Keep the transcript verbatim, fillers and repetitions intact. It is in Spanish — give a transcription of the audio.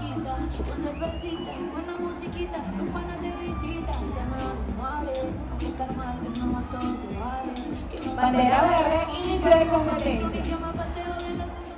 cita, con cervecita y buena musiquita, los panas de visita. Se me van los males, a estar mal, que no todo se vale. Bandera verde, inicio de competencia. Que me falteo de los